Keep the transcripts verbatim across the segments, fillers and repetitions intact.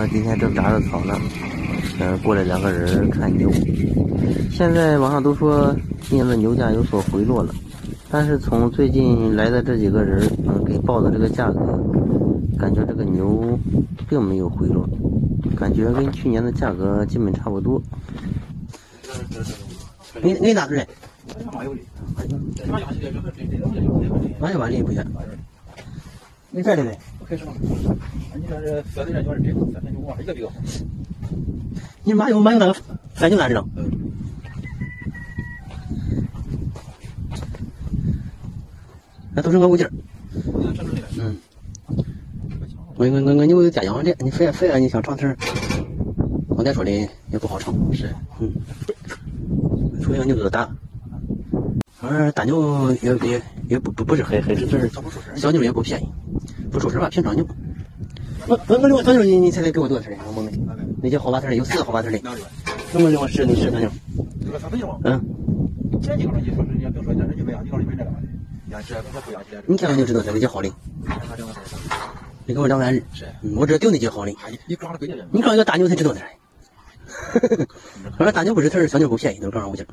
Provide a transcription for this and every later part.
呢，今天正铡着草呢，呃，过来两个人看牛。现在网上都说今年的牛价有所回落了，但是从最近来的这几个人，嗯，给报的这个价格，感觉这个牛并没有回落，感觉跟去年的价格基本差不多。你你哪队的？马有马力不远。你这里的？ 开始吗？你看这三的人就是这个，三千九万一个比较好。 你马有马有那个三九哪知道？ 嗯。 那都是我五斤儿。嗯。我我我我牛有家养的，你非非让你想长腿，刚才说的也不好长。 是。 嗯。除非牛都大。而大牛也也也不不不是黑黑是是小牛也不便宜，不说实话，平常牛。我我我我小牛你你猜猜给我多少钱？我问问。那些好把腿的有四个好把腿的。那么我是你是小牛。 这个小牛。 嗯。 这几个你说是你别说这人就不养，你说你没这个玩意，养这不不养起来。 你看看就知道这个叫好的。你给我两万二。 是。 嗯，我这丢那叫好的。 你刚了贵点。 你刚一个大牛才知道点。我说大牛不是腿，小牛不便宜，都是刚上五斤。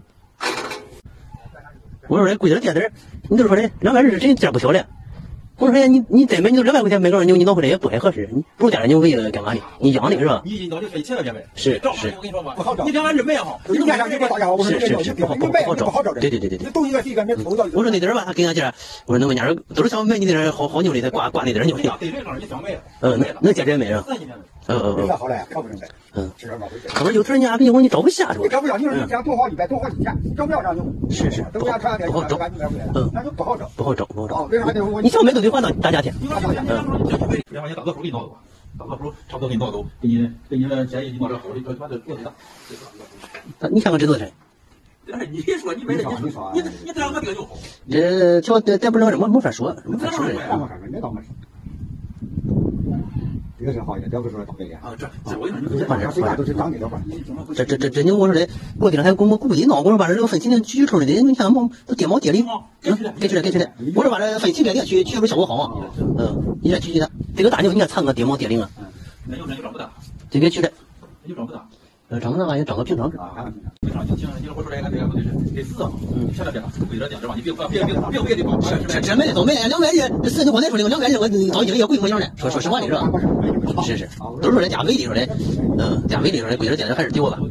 我说贵点点点，你都说的两万二真这不小了。我说你你再买你都两万块钱买个牛，你脑回来也不太合适。你不如点点牛喂了干嘛的？你养的是吧？ 你一刀就一千块钱买。 是是。 我跟你说吧，不好找。你两万二买也好， 你店上你给我打电话，我说是是是不好不好找。不好找。对对对对对。 东一个西一个没偷到。 我说那点儿吧，跟俺姐，我说那我家都是想买你那点好好牛的，他挂挂那点牛的。嗯，能能接着买啊？嗯嗯嗯。 好嘞，可不能买。 嗯。可能有时候人家比我你找不下是吧？ 你找不下，你说你想多好一百多好几千，找不了让牛。 是是。不好不好找。嗯。 那就不好找。 不好找不好找。 为啥呢？ 你想买都得换到大价钱。 嗯。然后你大个数给你闹走，大个数差不多给你闹走，给你给你建议你往这好的，这把这做的大。 你看看这多少钱？ 你说你买的，你说你你这样个这个就好。 这条这这不能没没法说，没法说这。 没到没说。这个是好一点，这个说倒霉点啊！这这我跟你说， 换点谁家都是长的的换。 这这这这牛我说的，过几天还给我故意闹，我说把这个分期的举出来的，你看毛都跌毛跌零，嗯，给出来给出来，我说把这分期这点去去不效果好啊，嗯，你再去去它，这个大牛你看长个跌毛跌零啊， 那牛那就长不大， 这个去来， 牛长不大。 呃，长不大也长个平常值啊，平常就行。你我说这个这个不得是得四啊，嗯，千万别拿，为了点子吧，你别别别别别的吧， 这这买的都买的两百二，这四你刚才说的两百二，我到一个也贵不一样的，说说实话的是吧？是是，都是说的加威力说的，嗯，加威力说的，贵点点子还是丢了。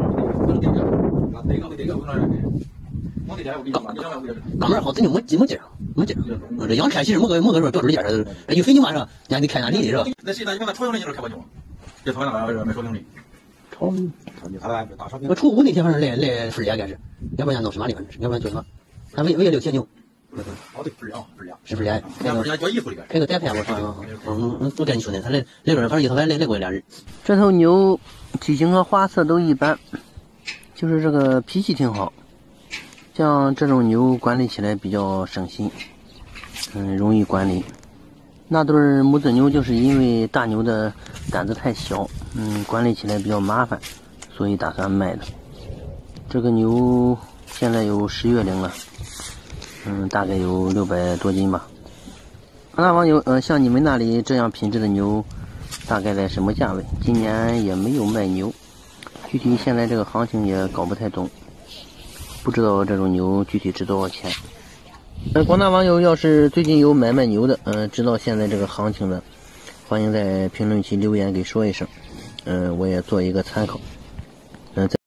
哥们儿好，咱就没没劲儿，没劲儿。这养车其实没个没个说标准价儿，这就肥牛嘛是吧？人家得看哪里的是吧？ 那谁那你看那朝阳的你都开过牛，这朝阳那边卖烧饼的。 超，我初五那天好像来来分儿也该是，要不然弄什么的反正是，要不然做什么？他喂喂六千牛。 哦对，分儿啊分儿啊， 是分儿那人家叫衣服里边。 开个单片我说，嗯嗯，都跟你说的，他来来个人，反正一头来来来过俩人。这头牛体型和花色都一般，就是这个脾气挺好。像这种牛管理起来比较省心，嗯，容易管理。那对母子牛就是因为大牛的胆子太小，嗯，管理起来比较麻烦，所以打算卖的。这个牛现在有十月龄了，嗯，大概有六百多斤吧。那网友，呃，像你们那里这样品质的牛，大概在什么价位？今年也没有卖牛，具体现在这个行情也搞不太懂，不知道这种牛具体值多少钱。呃，广大网友要是最近有买卖牛的，呃，知道现在这个行情的，欢迎在评论区留言给说一声，嗯、呃，我也做一个参考。嗯、呃。